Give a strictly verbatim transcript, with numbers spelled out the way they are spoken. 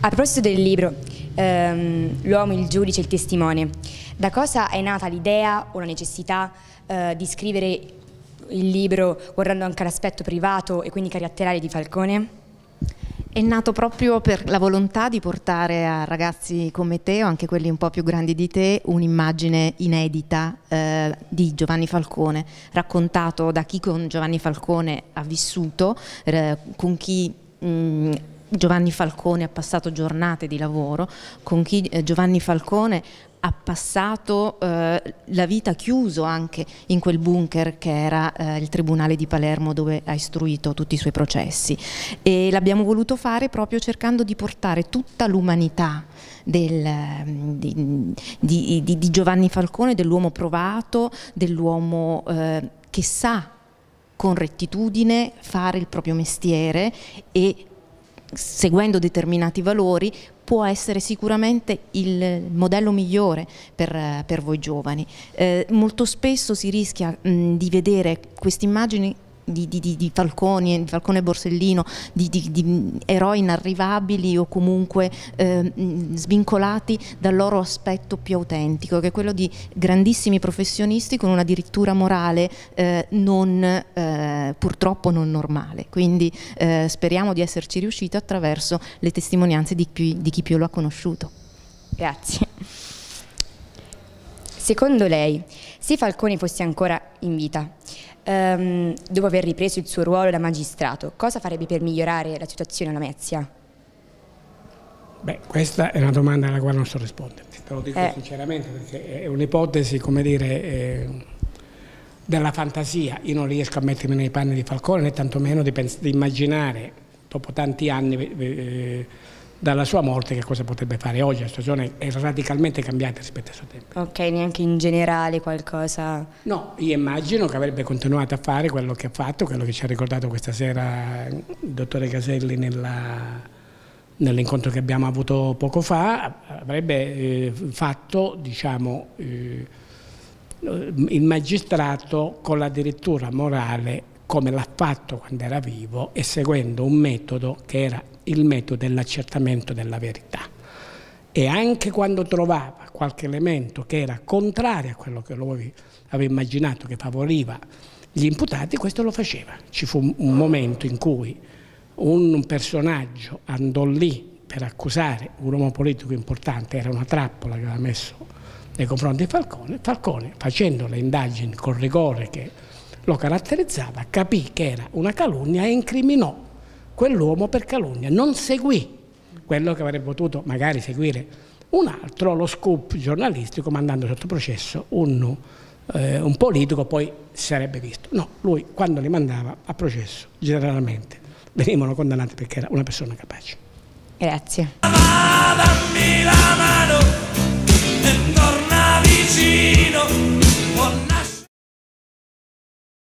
A proposito del libro, ehm, L'uomo, il giudice, il testimone, da cosa è nata l'idea o la necessità eh, di scrivere il libro guardando anche l'aspetto privato e quindi caratteriale di Falcone? È nato proprio per la volontà di portare a ragazzi come te, o anche quelli un po' più grandi di te, un'immagine inedita eh, di Giovanni Falcone, raccontato da chi con Giovanni Falcone ha vissuto, eh, con chi mh, Giovanni Falcone ha passato giornate di lavoro, con chi eh, Giovanni Falcone ha passato eh, la vita chiuso anche in quel bunker che era eh, il Tribunale di Palermo, dove ha istruito tutti i suoi processi, e l'abbiamo voluto fare proprio cercando di portare tutta l'umanità del, di, di, di, di Giovanni Falcone, dell'uomo provato, dell'uomo eh, che sa con rettitudine fare il proprio mestiere e, seguendo determinati valori, può essere sicuramente il modello migliore per, per voi giovani. Eh, molto spesso si rischia mh, di vedere queste immagini di, di, di Falcone, di Falcone e Borsellino, di, di, di eroi inarrivabili o comunque eh, svincolati dal loro aspetto più autentico, che è quello di grandissimi professionisti con una dirittura morale eh, non, eh, purtroppo non normale. Quindi eh, speriamo di esserci riusciti attraverso le testimonianze di chi, di chi più lo ha conosciuto. Grazie. Secondo lei, se Falcone fosse ancora in vita, ehm, dopo aver ripreso il suo ruolo da magistrato, cosa farebbe per migliorare la situazione a Lamezia? Beh, questa è una domanda alla quale non so rispondere, te lo dico eh. sinceramente, perché è un'ipotesi, come dire, eh, della fantasia. Io non riesco a mettermi nei panni di Falcone, né tantomeno di, di immaginare, dopo tanti anni eh, dalla sua morte, che cosa potrebbe fare oggi. La situazione è radicalmente cambiata rispetto al suo tempo. Ok, neanche in generale qualcosa? No, io immagino che avrebbe continuato a fare quello che ha fatto, quello che ci ha ricordato questa sera il dottore Caselli nell'incontro che abbiamo avuto poco fa. Avrebbe eh, fatto, diciamo, eh, il magistrato con la dirittura morale come l'ha fatto quando era vivo, e seguendo un metodo che era il metodo dell'accertamento della verità. E anche quando trovava qualche elemento che era contrario a quello che lui aveva immaginato, che favoriva gli imputati, questo lo faceva. Ci fu un momento in cui un personaggio andò lì per accusare un uomo politico importante, era una trappola che aveva messo nei confronti di Falcone. Falcone, facendo le indagini col rigore che lo caratterizzava, capì che era una calunnia e incriminò quell'uomo per calunnia. Non seguì quello che avrebbe potuto magari seguire un altro, lo scoop giornalistico, mandando sotto processo un, eh, un politico, poi si sarebbe visto. No, lui quando li mandava a processo generalmente venivano condannati perché era una persona capace. Grazie.